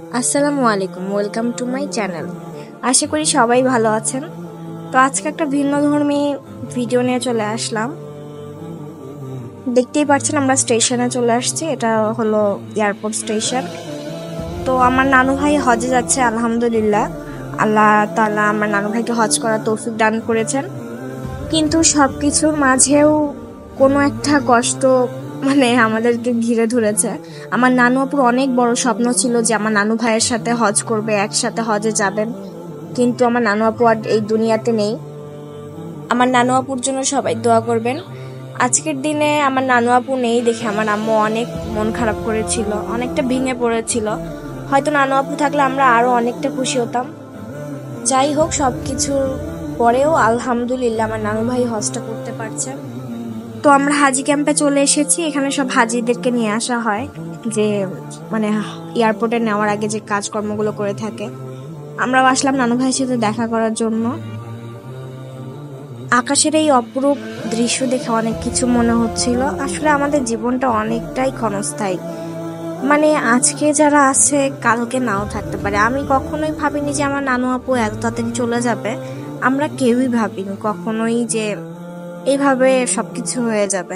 আসসালামু আলাইকুম, welcome to my channel. আশা করি সবাই ভালো আছেন। তো আজকে একটা ভিন্নধর্মী ভিডিও নিয়ে চলে আসলাম। দেখতেই পাচ্ছেন আমরা স্টেশনে চলে আসছি, এটা হলো এয়ারপোর্ট স্টেশন। তো আমার নানু ভাই হজে যাচ্ছে, আলহামদুলিল্লাহ। আল্লাহ তাআলা আমার নানু ভাইকে হজ করার তৌফিক দান করেছেন। কিন্তু সবকিছুর মাঝেও কোনো একটা কষ্ট আমাদেরকে ঘিরে ধরেছে। আমার নানু আপুর অনেক বড় স্বপ্ন ছিল যে আমার নানু ভাইয়ের সাথে হজ করবে, একসাথে হজে যাবেন। কিন্তু আমার নানু আপু আর এই দুনিয়াতে নেই। আমার নানু আপুর জন্য সবাই দোয়া করবেন। আজকের দিনে আমার নানু আপু নেই দেখে আমার আম্মু অনেক মন খারাপ করেছিল, অনেকটা ভেঙে পড়েছিল। হয়তো নানু আপু থাকলে আমরা আরো অনেকটা খুশি হতাম। যাই হোক, সবকিছুর পরেও আলহামদুলিল্লাহ আমার নানু ভাই হজটা করতে পারছে। তো আমরা হাজি ক্যাম্পে চলে এসেছি। এখানে সব হাজিদেরকে নিয়ে আসা হয়, যে এয়ারপোর্টে নেওয়ার আগে যে কাজকর্মগুলো করে থাকে। আমরা আসলাম নানু ভাইয়ের সাথে দেখা করার জন্য। আকাশের এই অপরূপ দৃশ্য দেখে অনেক কিছু মনে হচ্ছিল। আসলে আমাদের জীবনটা অনেকটাই ক্ষণস্থায়ী। আজকে যারা আছে কালকে নাও থাকতে পারে। আমি কখনোই ভাবিনি যে আমার নানু আপু এত তাড়াতাড়ি চলে যাবে। আমরা কেউই ভাবিনি কখনোই যে এইভাবে সবকিছু হয়ে যাবে।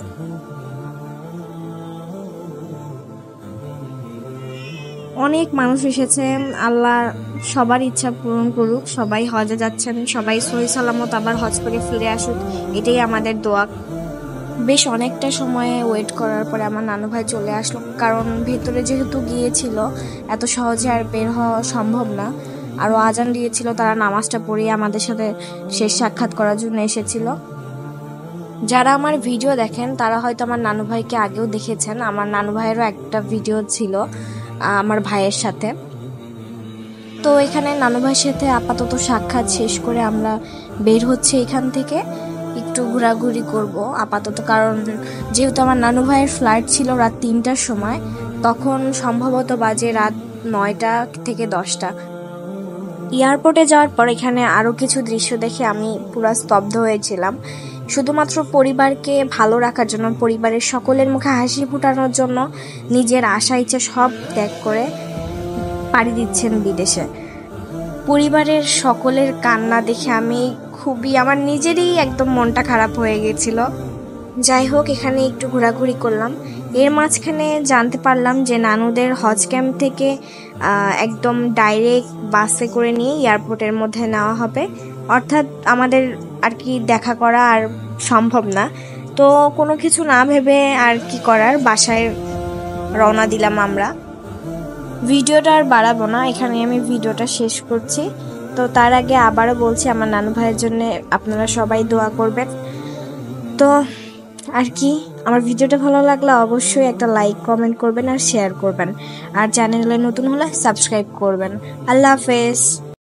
অনেক মানুষ এসেছে, আল্লাহ সবার ইচ্ছা পূরণ করুক। সবাই হজে যাচ্ছেন, সবাই সহি সালামত আবার হজ করে ফিরে আসুক, এটাই আমাদের দোয়া। বেশ অনেকটা সময় ওয়েট করার পরে আমার নানু ভাই চলে আসলো, কারণ ভেতরে যেহেতু গিয়েছিল এত সহজে আর বের হওয়া সম্ভব না। আরও আজান দিয়েছিল, তারা নামাজটা পড়িয়ে আমাদের সাথে শেষ সাক্ষাৎ করার জন্য এসেছিল। যারা আমার ভিডিও দেখেন তারা হয়তো আমার নানু ভাইকে আগেও দেখেছেন। আমার নানু ভাইয়েরও একটা ভিডিও ছিল আমার ভাইয়ের সাথে। তো এখানে নানু ভাইয়ের সাথে আপাতত সাক্ষাৎ শেষ করে আমরা বের হচ্ছে এখান থেকে। একটু ঘোরাঘুরি করব আপাতত, কারণ যেহেতু আমার নানু ভাইয়ের ফ্লাইট ছিল রাত 3টার সময়, তখন সম্ভবত বাজে রাত 9টা থেকে 10টা। এয়ারপোর্টে যাওয়ার পর এখানে আরো কিছু দৃশ্য দেখে আমি পুরো স্তব্ধ হয়েছিলাম। শুধুমাত্র পরিবারকে ভালো রাখার জন্য, পরিবারের সকলের মুখে হাসি ফোটানোর জন্য নিজের আশা ইচ্ছা সব ত্যাগ করে পাড়ি দিচ্ছেন বিদেশে। পরিবারের সকলের কান্না দেখে আমার নিজেরই একদম মনটা খারাপ হয়ে গেছিল। যাই হোক, এখানে একটু ঘোরাঘুরি করলাম। এর মাঝখানে জানতে পারলাম যে নানুদের হজ ক্যাম্প থেকে একদম ডাইরেক্ট বাসে করে নিয়ে এয়ারপোর্টের মধ্যে নেওয়া হবে। অর্থাৎ আমাদের আর কি দেখা করা আর সম্ভব না। তো কোনো কিছু না ভেবে আর কি করার, বাসায় রওনা দিলাম আমরা। ভিডিওটা আর বাড়াবো না, এখানে আমি ভিডিওটা শেষ করছি। তো তার আগে আবারও বলছি, আমার নানু ভাইয়ের জন্য আপনারা সবাই দোয়া করবেন। তো আর কি, আমার ভিডিওটা ভালো লাগলে অবশ্যই একটা লাইক, কমেন্ট করবেন আর শেয়ার করবেন। আর চ্যানেলে নতুন হলে সাবস্ক্রাইব করবেন। আল্লাহ হাফেজ।